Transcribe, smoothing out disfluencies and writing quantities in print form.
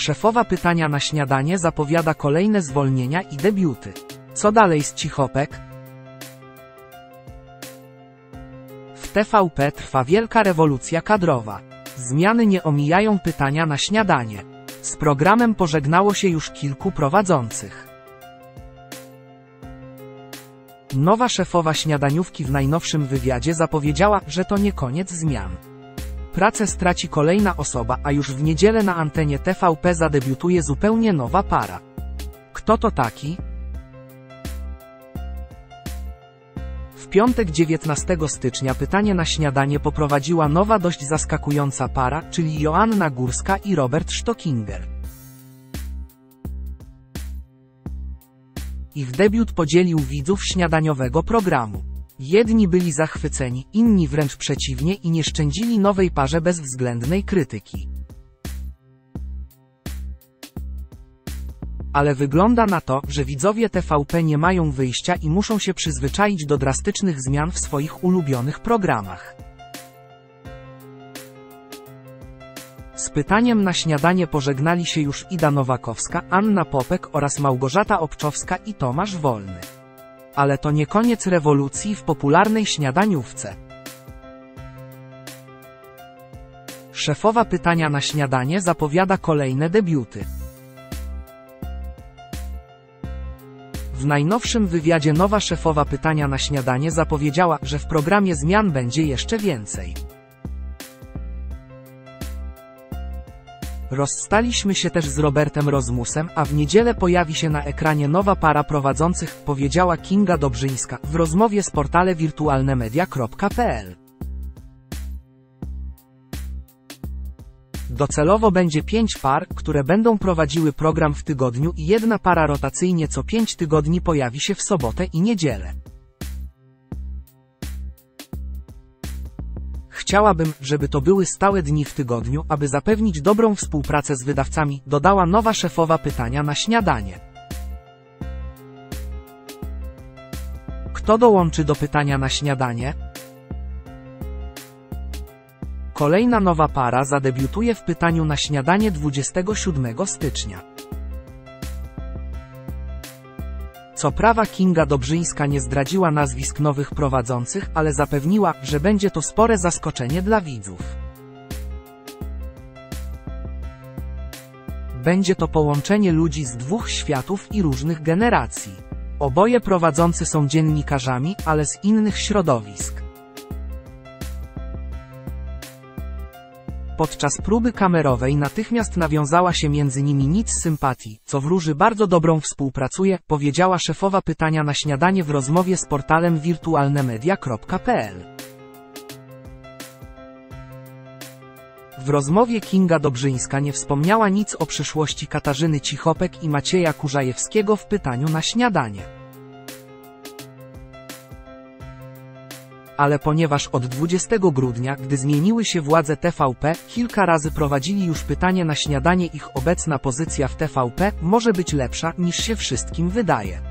Szefowa pytania na śniadanie zapowiada kolejne zwolnienia i debiuty. Co dalej z Cichopek? W TVP trwa wielka rewolucja kadrowa. Zmiany nie omijają pytania na śniadanie. Z programem pożegnało się już kilku prowadzących. Nowa szefowa śniadaniówki w najnowszym wywiadzie zapowiedziała, że to nie koniec zmian. Pracę straci kolejna osoba, a już w niedzielę na antenie TVP zadebiutuje zupełnie nowa para. Kto to taki? W piątek 19 stycznia pytanie na śniadanie poprowadziła nowa dość zaskakująca para, czyli Joanna Górska i Robert Stockinger. Ich debiut podzielił widzów śniadaniowego programu. Jedni byli zachwyceni, inni wręcz przeciwnie i nie szczędzili nowej parze bezwzględnej krytyki. Ale wygląda na to, że widzowie TVP nie mają wyjścia i muszą się przyzwyczaić do drastycznych zmian w swoich ulubionych programach. Z pytaniem na śniadanie pożegnali się już Ida Nowakowska, Anna Popek oraz Małgorzata Obczowska i Tomasz Wolny. Ale to nie koniec rewolucji w popularnej śniadaniówce. Szefowa pytania na śniadanie zapowiada kolejne debiuty. W najnowszym wywiadzie nowa szefowa pytania na śniadanie zapowiedziała, że w programie zmian będzie jeszcze więcej. Rozstaliśmy się też z Robertem Rozmusem, a w niedzielę pojawi się na ekranie nowa para prowadzących, powiedziała Kinga Dobrzyńska w rozmowie z portalem wirtualnemedia.pl. Docelowo będzie 5 par, które będą prowadziły program w tygodniu i jedna para rotacyjnie co 5 tygodni pojawi się w sobotę i niedzielę. Chciałabym, żeby to były stałe dni w tygodniu, aby zapewnić dobrą współpracę z wydawcami, dodała nowa szefowa pytania na śniadanie. Kto dołączy do pytania na śniadanie? Kolejna nowa para zadebiutuje w pytaniu na śniadanie 27 stycznia. Co prawda Kinga Dobrzyńska nie zdradziła nazwisk nowych prowadzących, ale zapewniła, że będzie to spore zaskoczenie dla widzów. Będzie to połączenie ludzi z dwóch światów i różnych generacji. Oboje prowadzący są dziennikarzami, ale z innych środowisk. Podczas próby kamerowej natychmiast nawiązała się między nimi nic sympatii, co wróży bardzo dobrą współpracę, powiedziała szefowa pytania na śniadanie w rozmowie z portalem wirtualnemedia.pl. W rozmowie Kinga Dobrzyńska nie wspomniała nic o przyszłości Katarzyny Cichopek i Macieja Kurzajewskiego w pytaniu na śniadanie. Ale ponieważ od 20 grudnia, gdy zmieniły się władze TVP, kilka razy prowadzili już pytanie na śniadanie, ich obecna pozycja w TVP może być lepsza, niż się wszystkim wydaje.